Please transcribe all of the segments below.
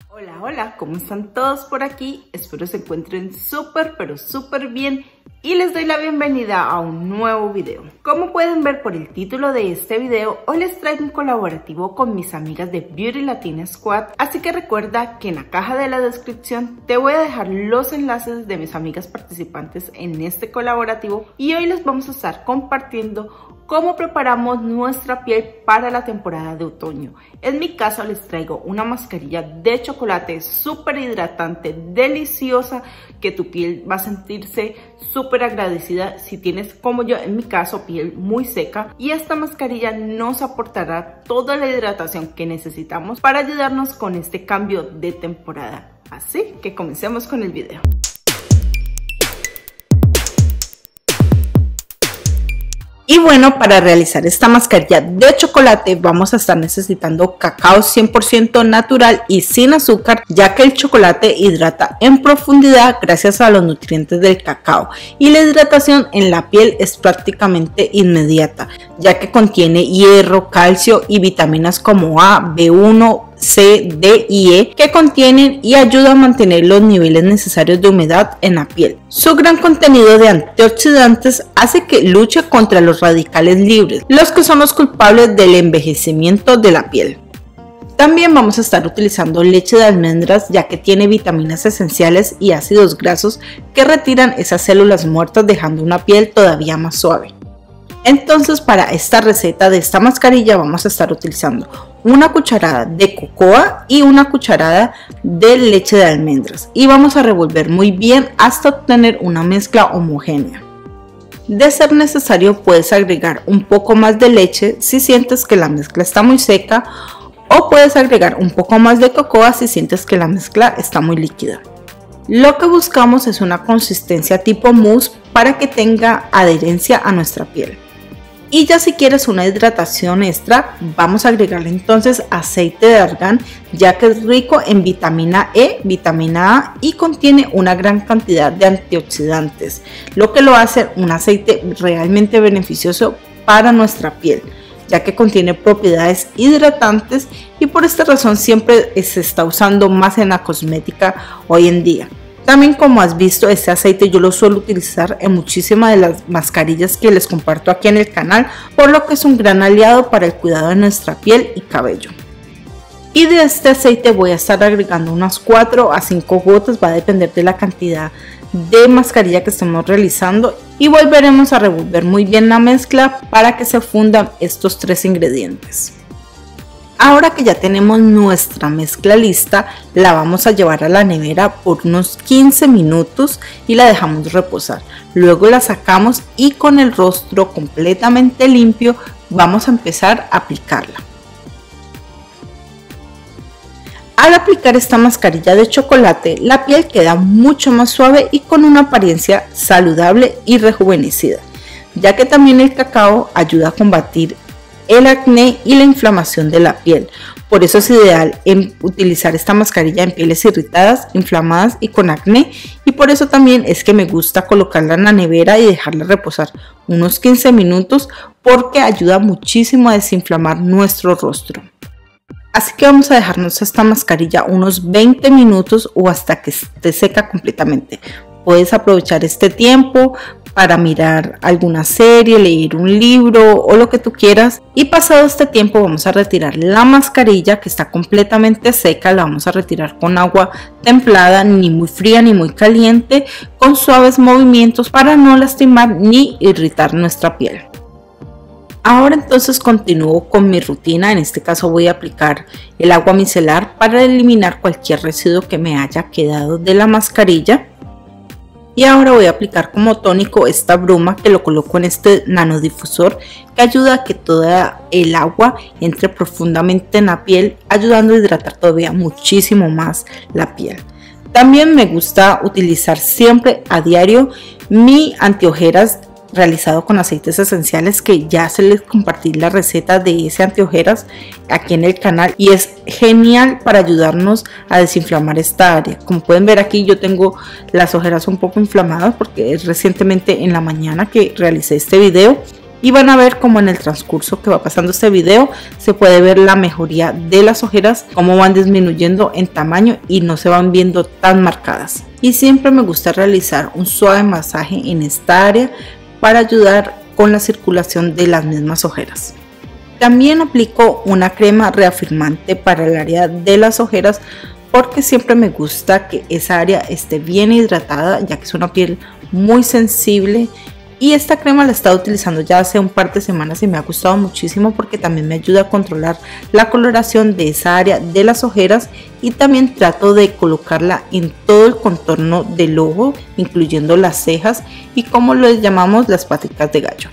Hola, hola, ¿cómo están todos por aquí? Espero se encuentren súper, pero súper bien y les doy la bienvenida a un nuevo video. Como pueden ver por el título de este video, hoy les traigo un colaborativo con mis amigas de Beauty Latina Squad, así que recuerda que en la caja de la descripción te voy a dejar los enlaces de mis amigas participantes en este colaborativo y hoy les vamos a estar compartiendo cómo preparamos nuestra piel para la temporada de otoño. En mi caso les traigo una mascarilla de chocolate súper hidratante, deliciosa, que tu piel va a sentirse súper agradecida si tienes, como yo en mi caso, piel muy seca. Y esta mascarilla nos aportará toda la hidratación que necesitamos para ayudarnos con este cambio de temporada. Así que comencemos con el video. Y bueno, para realizar esta mascarilla de chocolate vamos a estar necesitando cacao 100% natural y sin azúcar, ya que el chocolate hidrata en profundidad gracias a los nutrientes del cacao y la hidratación en la piel es prácticamente inmediata, ya que contiene hierro, calcio y vitaminas como A, B1, C, D y E que contienen y ayudan a mantener los niveles necesarios de humedad en la piel. Su gran contenido de antioxidantes hace que luche contra los radicales libres, los que son los culpables del envejecimiento de la piel. También vamos a estar utilizando leche de almendras, ya que tiene vitaminas esenciales y ácidos grasos que retiran esas células muertas, dejando una piel todavía más suave. Entonces, para esta receta de esta mascarilla vamos a estar utilizando una cucharada de cocoa y una cucharada de leche de almendras y vamos a revolver muy bien hasta obtener una mezcla homogénea. De ser necesario puedes agregar un poco más de leche si sientes que la mezcla está muy seca, o puedes agregar un poco más de cocoa si sientes que la mezcla está muy líquida. Lo que buscamos es una consistencia tipo mousse para que tenga adherencia a nuestra piel. Y ya si quieres una hidratación extra, vamos a agregarle entonces aceite de argán, ya que es rico en vitamina E, vitamina A y contiene una gran cantidad de antioxidantes, lo que lo hace un aceite realmente beneficioso para nuestra piel, ya que contiene propiedades hidratantes y por esta razón siempre se está usando más en la cosmética hoy en día. También, como has visto, este aceite yo lo suelo utilizar en muchísimas de las mascarillas que les comparto aquí en el canal, por lo que es un gran aliado para el cuidado de nuestra piel y cabello. Y de este aceite voy a estar agregando unas 4 a 5 gotas, va a depender de la cantidad de mascarilla que estemos realizando, y volveremos a revolver muy bien la mezcla para que se fundan estos 3 ingredientes. Ahora que ya tenemos nuestra mezcla lista, la vamos a llevar a la nevera por unos 15 minutos y la dejamos reposar. Luego la sacamos y con el rostro completamente limpio vamos a empezar a aplicarla. Al aplicar esta mascarilla de chocolate, la piel queda mucho más suave y con una apariencia saludable y rejuvenecida, ya que también el cacao ayuda a combatir el acné y la inflamación de la piel. Por eso es ideal utilizar esta mascarilla en pieles irritadas, inflamadas y con acné, y por eso también es que me gusta colocarla en la nevera y dejarla reposar unos 15 minutos porque ayuda muchísimo a desinflamar nuestro rostro. Así que vamos a dejarnos esta mascarilla unos 20 minutos o hasta que esté seca completamente. Puedes aprovechar este tiempo para mirar alguna serie, leer un libro o lo que tú quieras. Y pasado este tiempo vamos a retirar la mascarilla que está completamente seca. La vamos a retirar con agua templada, ni muy fría ni muy caliente, con suaves movimientos para no lastimar ni irritar nuestra piel. Ahora entonces continúo con mi rutina. En este caso voy a aplicar el agua micelar para eliminar cualquier residuo que me haya quedado de la mascarilla. Y ahora voy a aplicar como tónico esta bruma que lo coloco en este nanodifusor que ayuda a que toda el agua entre profundamente en la piel, ayudando a hidratar todavía muchísimo más la piel. También me gusta utilizar siempre a diario mi antiojeras realizado con aceites esenciales, que ya se les compartí la receta de ese antiojeras aquí en el canal y es genial para ayudarnos a desinflamar esta área. Como pueden ver aquí yo tengo las ojeras un poco inflamadas porque es recientemente en la mañana que realicé este video Y van a ver como en el transcurso que va pasando este video se puede ver la mejoría de las ojeras, cómo van disminuyendo en tamaño y no se van viendo tan marcadas. Y siempre me gusta realizar un suave masaje en esta área para ayudar con la circulación de las mismas ojeras. También aplico una crema reafirmante para el área de las ojeras porque siempre me gusta que esa área esté bien hidratada, ya que es una piel muy sensible. Y esta crema la he estado utilizando ya hace un par de semanas y me ha gustado muchísimo porque también me ayuda a controlar la coloración de esa área de las ojeras, y también trato de colocarla en todo el contorno del ojo, incluyendo las cejas y como les llamamos las paticas de gallo.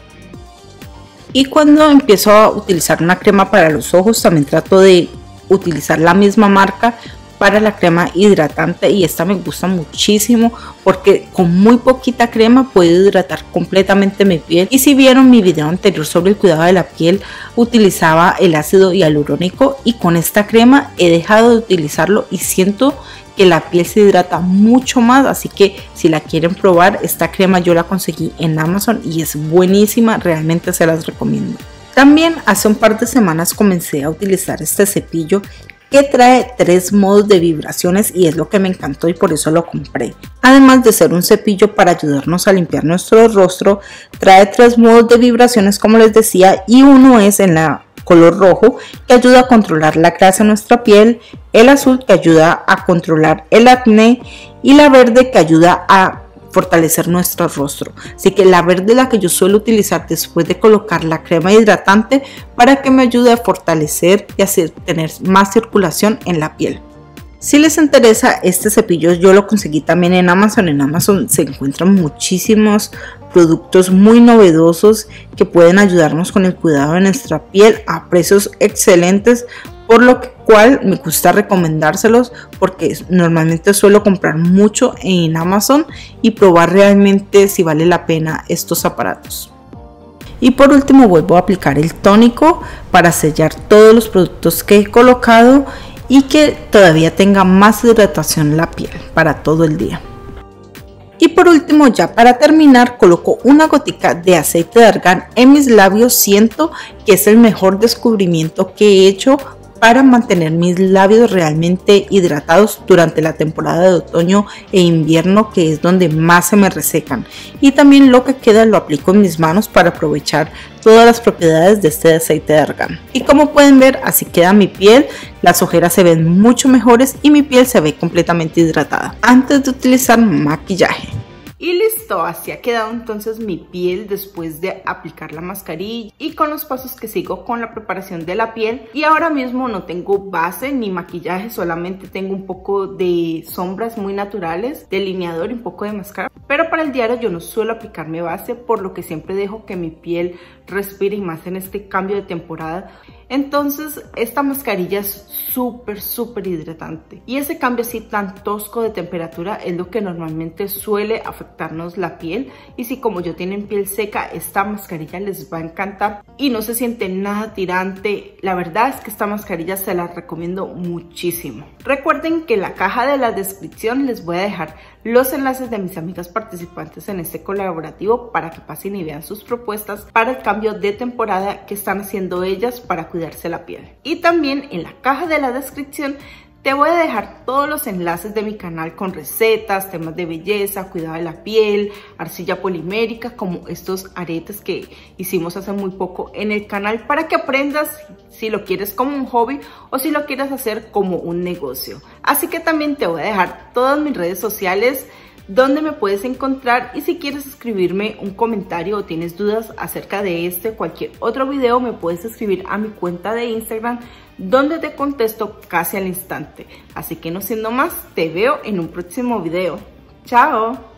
Y cuando empiezo a utilizar una crema para los ojos también trato de utilizar la misma marca para la crema hidratante, y esta me gusta muchísimo porque con muy poquita crema puedo hidratar completamente mi piel. Y si vieron mi video anterior sobre el cuidado de la piel, utilizaba el ácido hialurónico y con esta crema he dejado de utilizarlo y siento que la piel se hidrata mucho más. Así que si la quieren probar, esta crema yo la conseguí en Amazon y es buenísima, realmente se las recomiendo. También hace un par de semanas comencé a utilizar este cepillo que trae 3 modos de vibraciones y es lo que me encantó y por eso lo compré. Además de ser un cepillo para ayudarnos a limpiar nuestro rostro, trae 3 modos de vibraciones como les decía, y uno es en la color rojo, que ayuda a controlar la grasa en nuestra piel, el azul que ayuda a controlar el acné y la verde que ayuda a fortalecer nuestro rostro. Así que la verde es la que yo suelo utilizar después de colocar la crema hidratante para que me ayude a fortalecer y así tener más circulación en la piel. Si les interesa este cepillo, yo lo conseguí también en Amazon. En Amazon se encuentran muchísimos productos muy novedosos que pueden ayudarnos con el cuidado de nuestra piel a precios excelentes, por lo cual me gusta recomendárselos porque normalmente suelo comprar mucho en Amazon y probar realmente si vale la pena estos aparatos. Y por último vuelvo a aplicar el tónico para sellar todos los productos que he colocado y que todavía tenga más hidratación la piel para todo el día. Y por último, ya para terminar, coloco una gotica de aceite de argán en mis labios. Siento que es el mejor descubrimiento que he hecho para mantener mis labios realmente hidratados durante la temporada de otoño e invierno, que es donde más se me resecan. Y también lo que queda lo aplico en mis manos para aprovechar todas las propiedades de este aceite de argán. Y como pueden ver, así queda mi piel. Las ojeras se ven mucho mejores y mi piel se ve completamente hidratada antes de utilizar maquillaje. Y listo, así ha quedado entonces mi piel después de aplicar la mascarilla y con los pasos que sigo con la preparación de la piel. Y ahora mismo no tengo base ni maquillaje, solamente tengo un poco de sombras muy naturales, delineador y un poco de máscara. Pero para el diario yo no suelo aplicarme base, por lo que siempre dejo que mi piel respire, y más en este cambio de temporada. Entonces esta mascarilla es súper hidratante, y ese cambio así tan tosco de temperatura es lo que normalmente suele afectarnos la piel. Y si como yo tienen piel seca, esta mascarilla les va a encantar y no se siente nada tirante. La verdad es que esta mascarilla se la recomiendo muchísimo. Recuerden que en la caja de la descripción les voy a dejar los enlaces de mis amigas participantes en este colaborativo para que pasen y vean sus propuestas para el cambio de temporada que están haciendo ellas para cuidarse la piel. Y también en la caja de la descripción te voy a dejar todos los enlaces de mi canal con recetas, temas de belleza, cuidado de la piel, arcilla polimérica, como estos aretes que hicimos hace muy poco en el canal, para que aprendas si lo quieres como un hobby o si lo quieres hacer como un negocio. Así que también te voy a dejar todas mis redes sociales donde me puedes encontrar, y si quieres escribirme un comentario o tienes dudas acerca de este o cualquier otro video, me puedes escribir a mi cuenta de Instagram, donde te contesto casi al instante. Así que no siendo más, te veo en un próximo video. ¡Chao!